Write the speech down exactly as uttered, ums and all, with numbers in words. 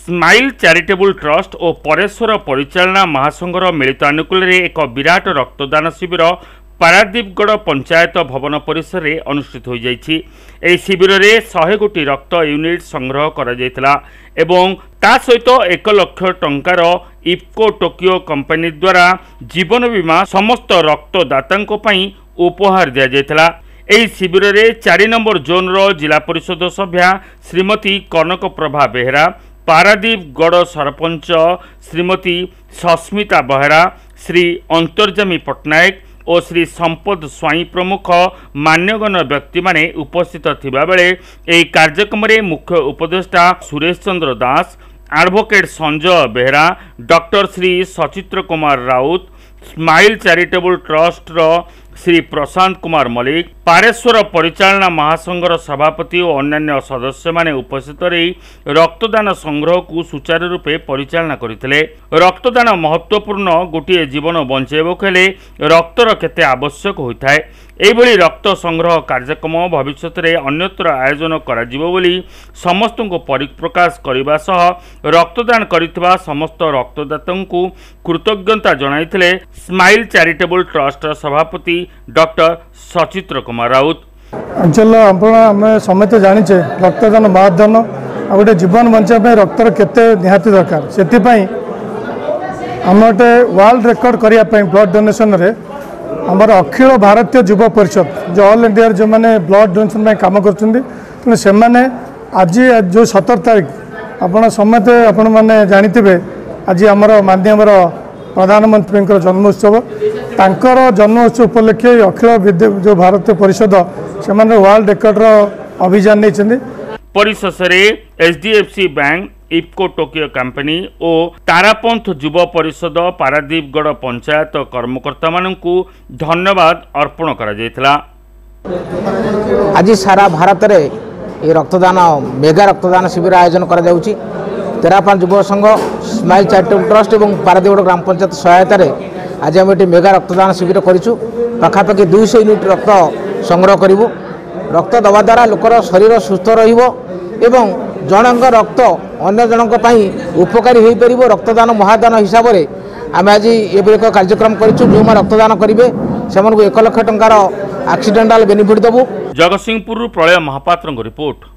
Smile charitable trust और परेश्वर परिचालना महासंघर मिलित आनुकूल्य में एक विराट रक्तदान शिविर पारादीपगढ़ पंचायत भवन परिसर में अनुष्ठित हो जाइछि। एही शिविर में सौ कोटी रक्त यूनिट संग्रह करा जायतिला एवं ता सहित एक लाख टंकार इफ्को टोकियो कंपनी द्वारा जीवन बीमा समस्त रक्तदातांको पई उपहार दिया जायतिला। एही शिविर में चार नंबर जोन रो जिला परिषद सभ्या श्रीमती कनक प्रभा बेहरा, पारादीपगढ़ सरपंच श्रीमती सस्मिता बेहरा, श्री अंतर्जामी पट्टनायक और श्री संपद स्वाई प्रमुख मान्यगण्य व्यक्ति माने उपस्थित थिबा बेले एही कार्यक्रम में मुख्य उपदेष्टा Suresh Chandra Das, advocate Sanjay Behera, doctor Shri Sachitra Kumar Rout, smile charitable trust रो श्री प्रशांत कुमार मलिक, पारेश्वर परिचालना महासंघर सभापति और अन्य सदस्य माने उपस्थित रही रक्तदान संग्रह को सुचारू रूपे परिचालना करथिले। रक्तदान महत्वपूर्ण, गोटे जीवन बंचाइबाक हेले रक्तर केते आवश्यक होता है। एभली रक्त संग्रह कार्यक्रम भविष्य में अन्यत्र आयोजन कराजिबो बोली समस्त को परिप्रकाश करने सह रक्तदान करितबा समस्त रक्तदातांकु कृतज्ञता जणाइथिले स्माइल चैरिटेबल ट्रस्ट सभापति डॉक्टर सचित्र कुमार राउत। अंचल आम समस्त जाचे रक्तदान महादान आ गए जीवन बचाई रक्तर केते निहाती दरकार से आम गोटे वर्ल्ड रेकर्ड करने ब्लड डोनेशन रे आमर अखिल भारतीय युवा परिषद जो ऑल इंडिया जो मैंने ब्लड डोनेशन में काम कर से आज जो सतर तारीख आपण समस्त आपण मैंने जानी आज आमर माननीय प्रधानमंत्री जन्मोत्सव तांकर जन्मोत्सव उपलक्षे अखिल जो भारतीय परिषद से वर्ल्ड रेकर्ड अभियान नहीं परिशेष HDFC bank, IFFCO Tokio company और तारापंथ युवा परिषद पारादीपगढ़ पंचायत कर्मकर्ता मानकु धन्यवाद अर्पण करा जायतिला। आज सारा भारत में ये रक्तदान मेगा रक्तदान शिविर आयोजन करा जाउची। तेरापान युवा संघ, स्माइल चैरिटेबल ट्रस्ट और पारादीपगढ़ ग्राम पंचायत सहायतार आज आम ये मेगा रक्तदान शिविर करूँ। पाखापाखि दुईश यूनिट रक्त संग्रह करूँ। रक्त दवा द्वारा लोकर शरीर सुस्थ एवं जनक रक्त अन्य जनक उपकारी हो पार। रक्तदान महादान हिसाब से आम आज ये एक कार्यक्रम करूँ। जो रक्तदान करेंगे से एक लाख टंकार एक्सीडेंटाल बेनिफिट देवु। जगतसिंहपुर प्रलय महापात्र रिपोर्ट।